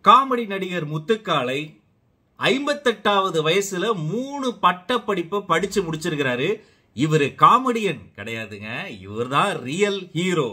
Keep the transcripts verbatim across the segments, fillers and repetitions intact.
Comedy நடிகர் முத்துக்காளை ஐம்பத்தெட்டாவது வயசுல மூணு பட்ட படிப்பை படிச்சு முடிச்சிருக்கிறாரு. இவரு காமெடியன் கிடையாதுங்க, இவர் தான் ரியல் ஹீரோ.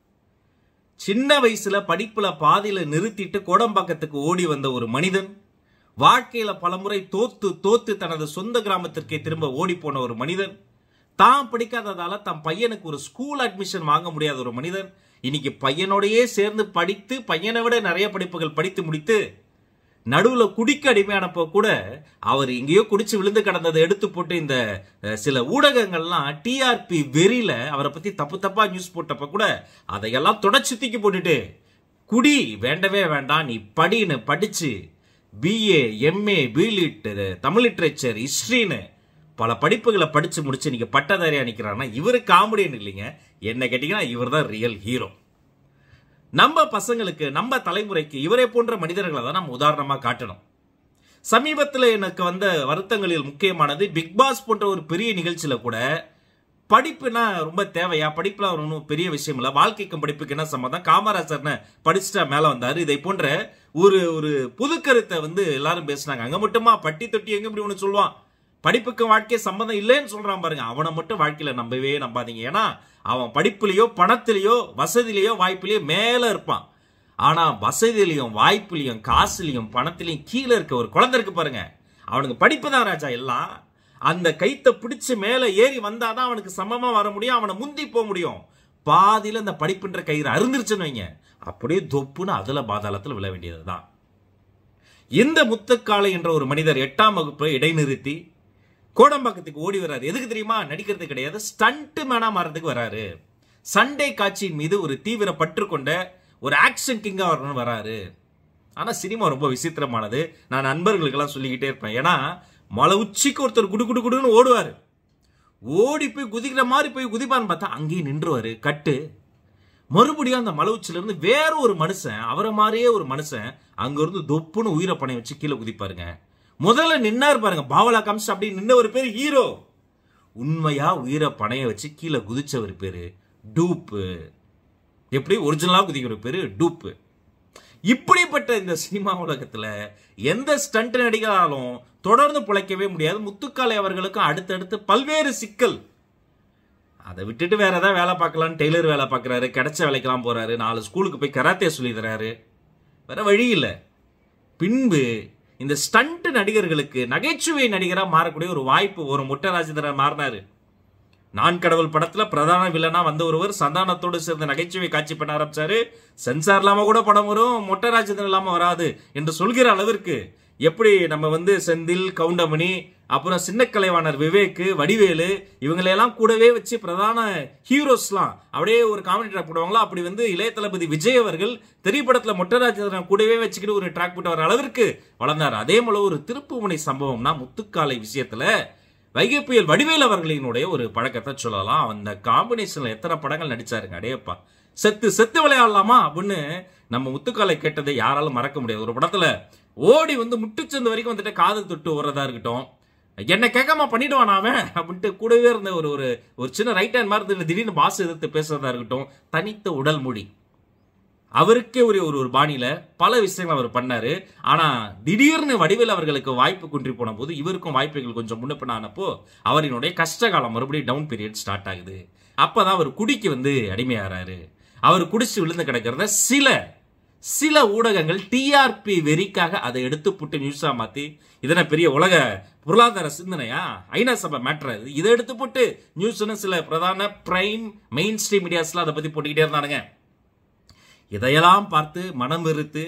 சின்ன வயசுல படிப்புல பாதியில நிறுத்திட்டு கோடம்பாக்கத்துக்கு ஓடி வந்த ஒரு மனிதன், வாழ்க்கையில பலமுறை தோத்து தோத்து தனது சொந்த கிராமத்திற்கே திரும்ப ஓடி போன ஒரு மனிதன், தான் படிக்காததால தன் பையனுக்கு ஒரு ஸ்கூல் அட்மிஷன் வாங்க முடியாத ஒரு மனிதன், இன்னைக்கு பையனோடையே சேர்ந்து படித்து பையனை விட நிறைய படிப்புகள் படித்து முடித்து நடுவுல குடிக்க அடிமையானப்போ கூட அவர் எங்கேயோ குடிச்சு விழுந்து கிடந்ததை எடுத்து போட்டு இந்த சில ஊடகங்கள்லாம் டிஆர்பி வெறியில அவரை பத்தி தப்பு தப்பா நியூஸ் போட்டப்ப கூட அதையெல்லாம் தொடச்சு தூக்கி போட்டுட்டு குடி வேண்டவே வேண்டாம், நீ படின்னு படிச்சு BA MA BLit Tamil literature ஹிஸ்டரின்னு பல படிப்புகளை படிச்சு முடிச்சு நீங்க பட்டதாரியா நிக்கிறாருன்னா இவரு காமெடியன் இல்லைங்க. என்ன கேட்டீங்கன்னா இவர் தான் ரியல் ஹீரோ. நம்ம பசங்களுக்கு நம்ம தலைமுறைக்கு இவரை போன்ற மனிதர்களை தான் நம்ம உதாரணமா காட்டணும். சமீபத்தில் எனக்கு வந்த வருத்தங்களில் முக்கியமானது, பிக் பாஸ் போன்ற ஒரு பெரிய நிகழ்ச்சியில கூட படிப்புனா ரொம்ப தேவையா, படிப்புல ஒன்றும் பெரிய விஷயம் இல்லை, வாழ்க்கைக்கும் படிப்புக்கு என்ன சம்பந்தம், காமராஜர்னு படிச்சுட்டா மேல வந்தாரு, இதை போன்ற ஒரு ஒரு புது கருத்தை வந்து எல்லாரும் பேசினாங்க. அங்க மட்டுமா பட்டி தொட்டி எங்க இப்படி ஒண்ணு சொல்லுவான், படிப்புக்கு வாழ்க்கை சம்பந்தம் இல்லைன்னு சொல்றான் பாருங்க, அவனை மட்டும் வாழ்க்கையில நம்பவே நம்பாதீங்க. ஏன்னா அவன் படிப்புலயோ பணத்திலேயோ வசதியிலேயோ வாய்ப்பிலேயோ மேல இருப்பான். ஆனா வசதியிலையும் வாய்ப்புலையும் காசுலையும் பணத்திலையும் கீழே இருக்க ஒரு குழந்தை இருக்கு பாருங்க, அவனுக்கு படிப்பு தான் ராஜா எல்லாம். அந்த கைத்தை பிடிச்சு மேல ஏறி வந்தாதான் அவனுக்கு சமமா வர முடியும், அவனை முந்தி போக முடியும். பாதியில அந்த படிப்புன்ற கயிறு அருந்துருச்சுன்னு வைங்க, அப்படியே தொப்புன்னு அதுல பாதாளத்தில் விழ வேண்டியதுதான். இந்த முத்துக்காளை என்ற ஒரு மனிதர் எட்டாம் வகுப்பை இடைநிறுத்தி கோடம்பாக்கத்துக்கு ஓடி வர்றாரு. எதுக்கு தெரியுமா? நடிக்கிறது கிடையாது, ஸ்டண்ட் மேனா மாறதுக்கு வராரு. சண்டே காட்சியின் மீது ஒரு தீவிர பற்று கொண்ட ஒரு ஆக்ஷன் கிங்கா வரணும்னு வராரு. ஆனா சினிமா ரொம்ப விசித்திரமானது, நான் நண்பர்களுக்கெல்லாம் சொல்லிக்கிட்டே இருப்பேன். ஏன்னா மலை உச்சிக்கு ஒருத்தர் குடு குடு குடுன்னு ஓடுவாரு, ஓடி போய் குதிக்கிற மாதிரி போய் குதிப்பான்னு பார்த்தா அங்கேயே நின்றுவாரு கட்டு. மறுபடியும் அந்த மலை உச்சில இருந்து வேற ஒரு மனுஷன், அவரை மாதிரியே ஒரு மனுஷன் அங்க இருந்து தொப்புன்னு உயிரை பணை வச்சு கீழே குதிப்பாருங்க. முதல்ல நின்னார் பாருங்க, பாவலா கம்ஸ் அப்படி நின்ன ஒரு பேரு ஹீரோ. உண்மையா உயிரை பணைய வச்சு கீழே குதிச்ச ஒரு பேரு டூப்பு. எப்படி ஒரிஜினலா குதிக்கிற பேரு டூப்பு. இப்படிப்பட்ட இந்த சினிமா உலகத்துல எந்த ஸ்டண்ட் நடிகராலும் தொடர்ந்து பிழைக்கவே முடியாது. முத்துக்காளை அவர்களுக்கும் அடுத்தடுத்து பல்வேறு சிக்கல். அதை விட்டுட்டு வேற ஏதாவது வேலை பார்க்கலான்னு டெய்லர் வேலை பார்க்கறாரு, கிடைச்ச வேலைக்கெல்லாம் போறாரு, நாலு ஸ்கூலுக்கு போய் கராத்தே சொல்லி தராரு, வேற வழி இல்லை. பின்பு இந்த ஸ்டண்ட் நடிகர்களுக்கு நகைச்சுவை நடிகரா மாறக்கூடிய ஒரு வாய்ப்பு ஒரு மொட்டை ராஜேந்திரன் மாறினாரு. நான் கடவுள் படத்துல பிரதான வில்லனா வந்த ஒருவர் சந்தானத்தோடு சேர்ந்த நகைச்சுவை காட்சி பண்ண ஆரம்பிச்சாரு. சென்சார் இல்லாம கூட படம் வரும், மொட்டை ராஜேந்திரன் இல்லாம வராது என்று சொல்கிற அளவிற்கு எப்படி நம்ம வந்து செந்தில், கவுண்டமணி, அப்புறம் சின்ன கலைவாணர் விவேக், வடிவேலு இவங்களையெல்லாம் கூடவே வச்சு பிரதான ஹீரோஸ்லாம் அப்படியே ஒரு காமெடி ட்ராக் போடுவாங்களா, அப்படி வந்து இளைய தளபதி விஜய் அவர்கள் திரைப்படத்துல மொட்டராஜன் கூடவே வச்சுக்கிட்டு ஒரு ட்ராக் போட்டு வர அளவிற்கு வளர்ந்தார். அதே போல ஒரு திருப்புமுனை சம்பவம்னா முத்துக்காளை விஷயத்துல வைகை புயல் வடிவேல் அவர்களினுடைய ஒரு பழக்கத்தை சொல்லலாம். அந்த காம்பினேஷன்ல எத்தனை படங்கள் நடிச்சாருங்க, அடேப்பா. செத்து செத்து விளையாடலாமா அப்படின்னு நம்ம முத்துக்காளை கேட்டதை யாராலும் மறக்க முடியாது. ஒரு படத்துல ஓடி வந்து முட்டுச்சந்து வரைக்கும் வந்துட்டு காது தொட்டு ஓடுறதா இருக்கட்டும், என்ன கேட்காம பண்ணிடுவான் அவன் அப்படின்ட்டு கூடவே இருந்த ஒரு ஒரு சின்ன ரைட் ஹேண்ட் மாதிரி திடீர்னு பாஸ் எதிர்த்து பேசுறதா இருக்கட்டும், தனித்த உடல் மொழி அவருக்கே ஒரு ஒரு பாணியில பல விஷயங்கள் அவர் பண்ணாரு. ஆனா திடீர்னு வடிவேல் அவர்களுக்கு வாய்ப்பு குன்றி போன போது இவருக்கும் வாய்ப்புகள் கொஞ்சம் முன்னப்பின ஆனப்போ அவரினுடைய கஷ்டகாலம் மறுபடியும் டவுன் பீரியட் ஸ்டார்ட் ஆகுது. அப்பதான் அவர் குடிக்கு வந்து அடிமையாறாரு. அவர் குடிச்சு விழுந்து கிடக்கிறத சில சில ஊடகங்கள் டிஆர்பி வெறிக்காக அதை எடுத்து புட்டு நியூஸா மாத்தி, இதன பெரிய உலக பொருளாதார சிந்தனையா, ஐநா சபை மேட்டர், இதை எடுத்து போட்டு நியூஸ்னு சில பிரதான பிரைம் மெயின் ஸ்ட்ரீம் மீடியாஸ்லாம் அதை பத்தி போட்டுக்கிட்டே இருந்தானுங்க. இதையெல்லாம் பார்த்து மனம் வெறுத்து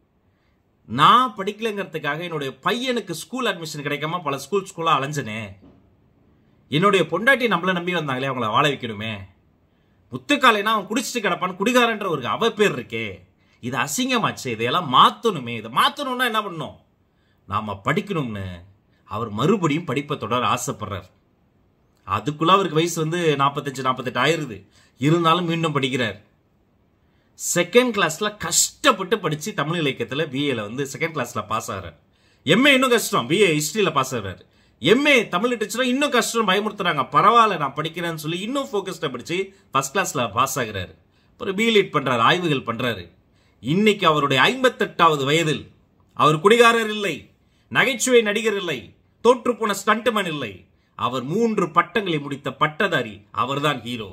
நான் படிக்கலைங்கிறதுக்காக என்னுடைய பையனுக்கு ஸ்கூல் அட்மிஷன் கிடைக்காம பல ஸ்கூல் ஸ்கூலா அலைஞ்சனே, என்னுடைய பொண்டாட்டி நம்மள நம்பி வந்தாங்களே அவங்கள வாழ வைக்கணுமே, முத்துக்காளைனா அவன் குடிச்சிட்டு கிடப்பான்னு குடிகாரன்ற ஒரு அவ பேர் இருக்கே, இது அசிங்கமாச்சு, இதையெல்லாம் மாத்தணுமே, இதை மாத்தணும்னா என்ன பண்ணணும், நாம படிக்கணும்னு அவர் மறுபடியும் படிப்பை தொடர ஆசைப்படுறார். அதுக்குள்ள அவருக்கு வயசு வந்து நாற்பத்தஞ்சு நாற்பத்தெட்டு ஆயிருது, இருந்தாலும் மீண்டும் படிக்கிறார். செகண்ட் கிளாஸ்ல கஷ்டப்பட்டு படிச்சு தமிழ் இலக்கியத்துல பிஏல வந்து செகண்ட் கிளாஸ்ல பாஸ் ஆகிறார். எம்ஏ இன்னும் கஷ்டம், பிஏ ஹிஸ்டரியில பாஸ் ஆகிறார். எம்ஏ தமிழ் லிட்டரேச்சர் இன்னும் கஷ்டம், பயமுறுத்துறாங்க, பரவாயில்ல நான் படிக்கிறேன்னு சொல்லி இன்னும் போக்கஸ்டா படிச்சு ஃபர்ஸ்ட் கிளாஸ்ல பாஸ் ஆகிறாரு. அப்புறம் பிலிட் பண்றாரு, ஆய்வுகள் பண்றாரு. இன்னைக்கு அவருடைய ஐம்பத்தெட்டாவது வயதில் அவர் குடிகாரர் இல்லை, நகைச்சுவை நடிகர் இல்லை, தோற்றுப்போன ஸ்டண்ட்மேன் இல்லை. அவர் மூன்று பட்டங்களை முடித்த பட்டதாரி. அவர்தான் ஹீரோ.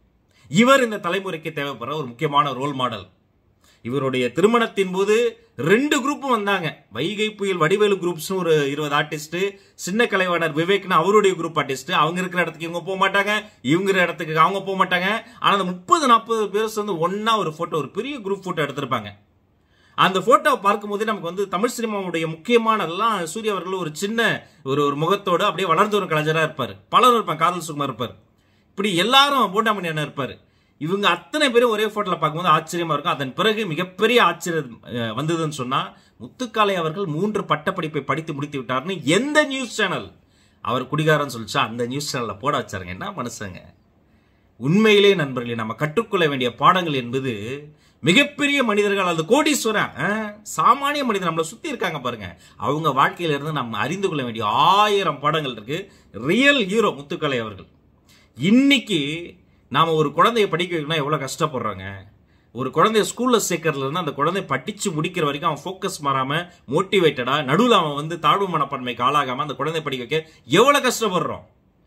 இவர் இந்த தலைமுறைக்கு தேவைப்படுற ஒரு முக்கியமான ரோல் மாடல். இவருடைய திருமணத்தின் போது ரெண்டு குரூப்பும் வந்தாங்க. வைகை புயல் வடிவேலு குரூப்ஸ் ஒரு இருபது ஆர்டிஸ்ட், சின்ன கலைவாணர் விவேக்னு அவருடைய குரூப் ஆர்டிஸ்ட். அவங்க இருக்கிற இடத்துக்கு இவங்க போக மாட்டாங்க, இவங்க இடத்துக்கு அவங்க போக மாட்டாங்க. ஆனா அந்த முப்பது நாற்பது பேர் வந்து ஒன்னா ஒரு போட்டோ, ஒரு பெரிய குரூப் போட்டோ எடுத்திருப்பாங்க. அந்த போட்டோவை பார்க்கும் போது நமக்கு வந்து தமிழ் சினிமாவுடைய முக்கியமானதெல்லாம் சூர்யா அவர்கள் ஒரு சின்ன ஒரு ஒரு முகத்தோடு அப்படியே வளர்ந்து ஒரு கலைஞரா இருப்பார். பலரும் இருப்பாங்க, காதல் சுகுமார் இருப்பார், இப்படி எல்லாரும் போண்டாமணி அண்ணன் இருப்பாரு. இவங்க அத்தனை பேரும் ஒரே போட்டோல பார்க்கும்போது ஆச்சரியமா இருக்கும். அதன் பிறகு மிகப்பெரிய ஆச்சரியம் வந்ததுன்னு சொன்னா, முத்துக்காளை அவர்கள் மூன்று பட்டப்படிப்பை படித்து முடித்து விட்டார்னு எந்த நியூஸ் சேனல் அவர் குடிகாரன் சொல்லிச்சா அந்த நியூஸ் சேனல்ல போட வச்சாருங்க. என்ன மனுஷங்க! உண்மையிலே நண்பர்களே, நம்ம கற்றுக்கொள்ள வேண்டிய பாடங்கள் என்பது மிகப்பெரிய மனிதர்கள், அது கோடீஸ்வரன், சாமானிய மனிதர் நம்மளை சுத்தி இருக்காங்க பாருங்க, அவங்க வாழ்க்கையில இருந்து நம்ம அறிந்து கொள்ள வேண்டிய ஆயிரம் பாடங்கள் இருக்கு. ரியல் ஹீரோ முத்துக்காளை அவர்கள். இன்னைக்கு நாம ஒரு குழந்தைய படிக்க வைக்கணும்னா எவ்வளவு கஷ்டப்படுறாங்க. ஒரு குழந்தைய ஸ்கூல்ல சேர்க்கறதுல இருந்து அந்த குழந்தை படிச்சு முடிக்கிற வரைக்கும் அவன் ஃபோக்கஸ் மாறாம மோட்டிவேட்டடா, நடுவில் அவன் வந்து தாழ்வு மனப்பான்மைக்கு ஆளாகாம அந்த குழந்தை படிக்க வைக்க எவ்வளவு கஷ்டப்படுறோம்.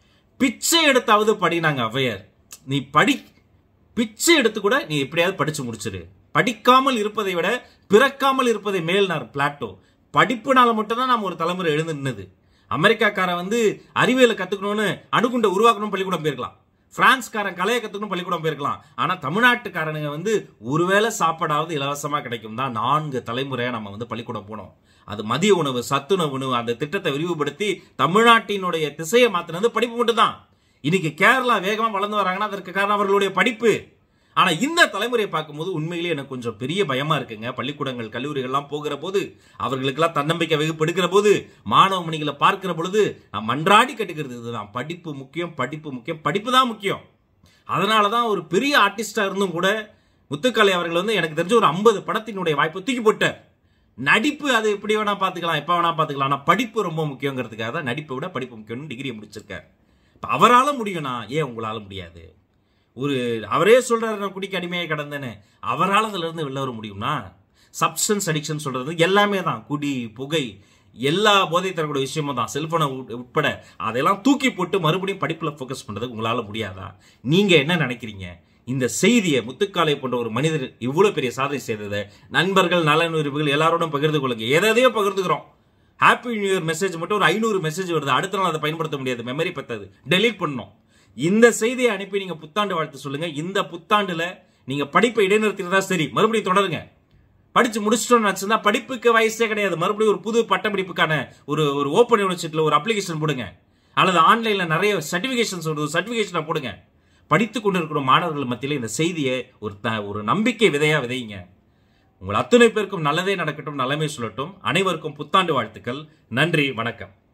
பிச்சை எடுத்தாவது படினாங்க ஔவையார். நீ படி பிச்சை எடுத்து கூட நீ எப்படியாவது படிச்சு முடிச்சிரு. படிக்காமல் இருப்பதை விட பிறக்காமல் இருப்பதை மேல்னார் பிளாட்டோ. படிப்புனால மட்டும் தான் நாம ஒரு தலைமுறை எழுந்து நின்னது. அமெரிக்காக்காரன் வந்து அறிவியலை கத்துக்கணும்னு அணுகுண்டை உருவாக்கணும் பள்ளிக்கூடம் போயிருக்கலாம். பிரான்ஸ்காரன் கலையை கத்துக்கணும் பள்ளிக்கூடம் போயிருக்கலாம். ஆனா தமிழ்நாட்டுக்காரனுங்க வந்து ஒருவேளை சாப்பாடாவது இலவசமா கிடைக்கும் தான் நான்கு தலைமுறையா நம்ம வந்து பள்ளிக்கூடம் போனோம். அது மதிய உணவு, சத்துணவு உணவு, அந்த திட்டத்தை விரிவுபடுத்தி தமிழ்நாட்டினுடைய திசையை மாத்தினது படிப்பு மட்டும் தான். இன்னைக்கு கேரளா வேகமா வளர்ந்து வராங்கன்னா அதற்கு காரணம் அவர்களுடைய படிப்பு. ஆனா இந்த தலைமுறையை பார்க்கும்போது உண்மையிலேயே எனக்கு கொஞ்சம் பெரிய பயமா இருக்குங்க. பள்ளிக்கூடங்கள் கல்லூரிகள்லாம் போகிற போது, அவர்களுக்கெல்லாம் தன்னம்பிக்கை வகுப்பு எடுக்கிற போது, மாணவ மணிகளை பார்க்கிற பொழுது நான் மன்றாடி கட்டுக்கிறது இதுதான், படிப்பு முக்கியம், படிப்பு முக்கியம், படிப்பு தான் முக்கியம். அதனாலதான் ஒரு பெரிய ஆர்டிஸ்டா இருந்தும் கூட முத்துக்காளை அவர்கள் வந்து எனக்கு தெரிஞ்ச ஒரு ஐம்பது படத்தினுடைய வாய்ப்பு தூக்கி போட்டார். நடிப்பு அது எப்படி வேணா பாத்துக்கலாம், எப்ப வேணா பாத்துக்கலாம், ஆனா படிப்பு ரொம்ப முக்கியங்கிறதுக்காக தான் நடிப்பை விட படிப்பு முக்கியம்னு டிகிரியை முடிச்சிருக்காரு. அவரால முடியும்னா ஏன் உங்களால முடியாது? ஒரு அவரே சொல்றாரு நான் குடிக்க அடிமையை கடந்தேன்னு, அவரால் அதுல இருந்து வெளில வர முடியும்னா? சப்ஸ்டன்ஸ் அடிக்ஷன் சொல்றது எல்லாமே தான், குடி, புகை, எல்லா போதை தரக்கூடிய விஷயமும் தான், செல்போனை உட்பட அதெல்லாம் தூக்கி போட்டு மறுபடியும் படிப்புல போக்கஸ் பண்றதுக்கு உங்களால முடியாதா? நீங்க என்ன நினைக்கிறீங்க? இந்த செய்தியை முத்துக்காளை போன்ற ஒரு மனிதர் இவ்வளவு பெரிய சாதனை செய்ததை நண்பர்கள், நலன் உறவுகள் எல்லாரோடும் பகிர்ந்து கொள்ளுங்க. எதையோ பகிர்ந்துக்கிறோம். ஹாப்பி நியூ இயர் மெசேஜ் மட்டும் ஒரு ஐநூறு மெசேஜ் வருது, அடுத்த நாள் அதை பயன்படுத்த முடியாது, மெமரி பத்தாது, டெலீட் பண்ணணும். இந்த செய்தியை அனுப்பி நீங்க புத்தாண்டு வாழ்த்து சொல்லுங்க. இந்த புத்தாண்டுல நீங்க படிப்பை இடைநிறுத்தினதா சரி, மறுபடியும் தொடருங்க. படிச்சு முடிச்சிட்டோம்னு படிப்புக்கு வயசே கிடையாது, மறுபடியும் ஒரு புது பட்டப்படிப்புக்கான ஒரு ஒரு ஓப்பன் யூனிவர்சிட்டியில் ஒரு அப்ளிகேஷன் போடுங்க, அல்லது ஆன்லைன்ல நிறைய சர்டிபிகேஷன்ஸ் ஒரு சர்டிபிகேஷனை போடுங்க. படித்துக் கொண்டிருக்கிற மாணவர்கள் மத்தியில் இந்த செய்தியை ஒரு ஒரு நம்பிக்கை விதையா விதைங்க. உங்கள் அத்தனை பேருக்கும் நல்லதே நடக்கட்டும், நலமே சொல்லட்டும். அனைவருக்கும் புத்தாண்டு வாழ்த்துக்கள். நன்றி, வணக்கம்.